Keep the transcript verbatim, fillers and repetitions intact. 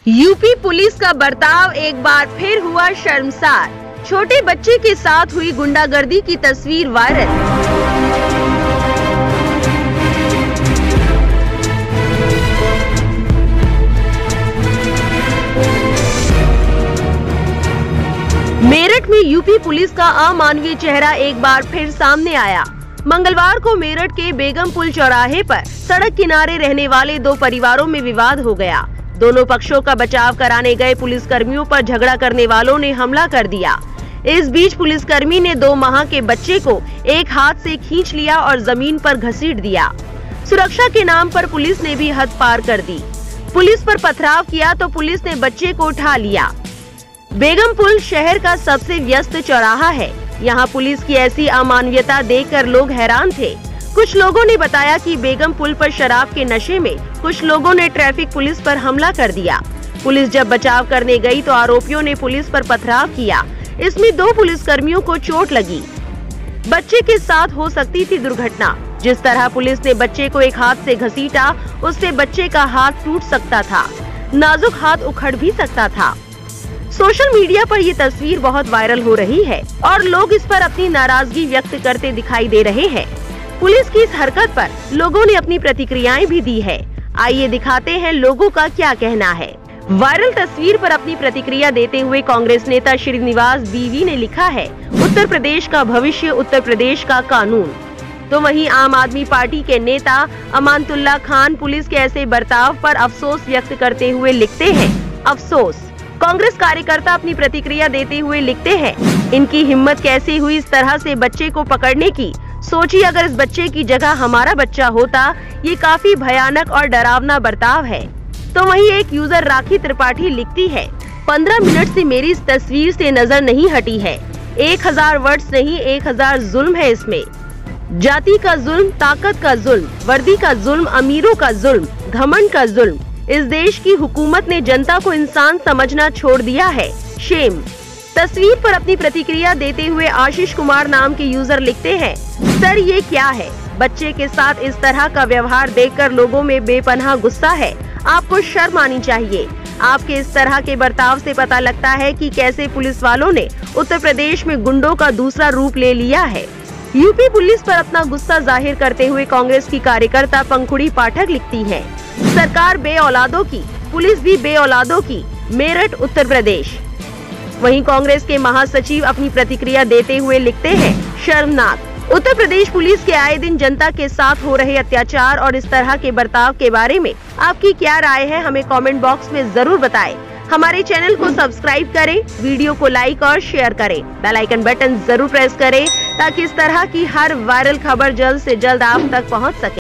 UP police का बर्ताव एक बार फिर हुआ शर्मसार। छोटे बच्चे के साथ हुई गुंडागर्दी की तस्वीर वायरल। मेरठ में यूपी पुलिस का अमानवीय चेहरा एक बार फिर सामने आया। मंगलवार को मेरठ के बेगम पुल चौराहे पर सड़क किनारे रहने वाले दो परिवारों में विवाद हो गया। दोनों पक्षों का बचाव कराने गए पुलिसकर्मियों पर झगड़ा करने वालों ने हमला कर दिया। इस बीच पुलिसकर्मी ने दो माह के बच्चे को एक हाथ से खींच लिया और जमीन पर घसीट दिया। सुरक्षा के नाम पर पुलिस ने भी हद पार कर दी। पुलिस पर पथराव किया तो पुलिस ने बच्चे को उठा लिया। बेगम पुल शहर का सबसे व्यस्त चौराहा है। यहाँ पुलिस की ऐसी अमानवीयता देखकर लोग हैरान थे। कुछ लोगों ने बताया कि बेगम पुल पर शराब के नशे में कुछ लोगों ने ट्रैफिक पुलिस पर हमला कर दिया। पुलिस जब बचाव करने गई तो आरोपियों ने पुलिस पर पथराव किया। इसमें दो पुलिसकर्मियों को चोट लगी। बच्चे के साथ हो सकती थी दुर्घटना। जिस तरह पुलिस ने बच्चे को एक हाथ से घसीटा, उससे बच्चे का हाथ टूट सकता था, नाजुक हाथ उखड़ भी सकता था। सोशल मीडिया पर ये तस्वीर बहुत वायरल हो रही है और लोग इस पर अपनी नाराजगी व्यक्त करते दिखाई दे रहे हैं। पुलिस की इस हरकत पर लोगों ने अपनी प्रतिक्रियाएं भी दी है। आइए दिखाते हैं लोगों का क्या कहना है। वायरल तस्वीर पर अपनी प्रतिक्रिया देते हुए कांग्रेस नेता श्रीनिवास बीवी ने लिखा है, उत्तर प्रदेश का भविष्य, उत्तर प्रदेश का कानून। तो वहीं आम आदमी पार्टी के नेता अमानतुल्लाह खान पुलिस के ऐसे बर्ताव पर अफसोस व्यक्त करते हुए लिखते हैं, अफसोस। कांग्रेस कार्यकर्ता अपनी प्रतिक्रिया देते हुए लिखते हैं, इनकी हिम्मत कैसे हुई इस तरह से बच्चे को पकड़ने की। सोचिए अगर इस बच्चे की जगह हमारा बच्चा होता। ये काफी भयानक और डरावना बर्ताव है। तो वहीं एक यूजर राखी त्रिपाठी लिखती है, पंद्रह मिनट से मेरी इस तस्वीर से नजर नहीं हटी है। एक हजार वर्ड्स नहीं, एक हजार जुल्म है इसमें। जाति का जुल्म, ताकत का जुल्म, वर्दी का जुल्म, अमीरों का जुल्म, घमंड का जुल्म। इस देश की हुकूमत ने जनता को इंसान समझना छोड़ दिया है। शेम। तस्वीर पर अपनी प्रतिक्रिया देते हुए आशीष कुमार नाम के यूजर लिखते हैं, सर ये क्या है? बच्चे के साथ इस तरह का व्यवहार देखकर लोगों में बेपनाह गुस्सा है। आपको शर्म आनी चाहिए। आपके इस तरह के बर्ताव से पता लगता है कि कैसे पुलिस वालों ने उत्तर प्रदेश में गुंडों का दूसरा रूप ले लिया है। यूपी पुलिस पर अपना गुस्सा जाहिर करते हुए कांग्रेस की कार्यकर्ता पंखुड़ी पाठक लिखती है, सरकार बे औलादों की, पुलिस भी बे औलादों की, मेरठ उत्तर प्रदेश। वहीं कांग्रेस के महासचिव अपनी प्रतिक्रिया देते हुए लिखते हैं, शर्मनाक। उत्तर प्रदेश पुलिस के आए दिन जनता के साथ हो रहे अत्याचार और इस तरह के बर्ताव के बारे में आपकी क्या राय है, हमें कमेंट बॉक्स में जरूर बताएं। हमारे चैनल को सब्सक्राइब करें, वीडियो को लाइक और शेयर करें, बेल आइकन बटन जरूर प्रेस करें ताकि इस तरह की हर वायरल खबर जल्द से जल्द आप तक पहुंच सके।